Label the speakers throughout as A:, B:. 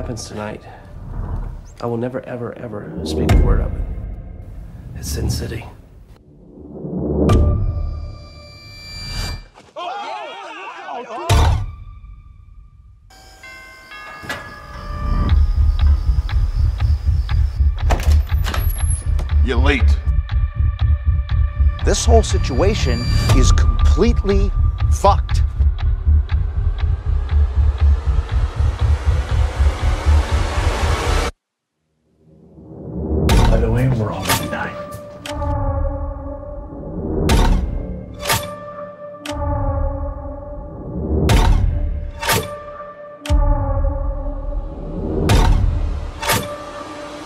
A: happens tonight, I will never, ever, ever speak a word of it. It's Sin City.
B: You're late.
C: This whole situation is completely fucked.
A: By the way, we're all gonna die.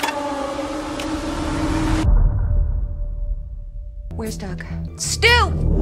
D: Where's Doug? Stu!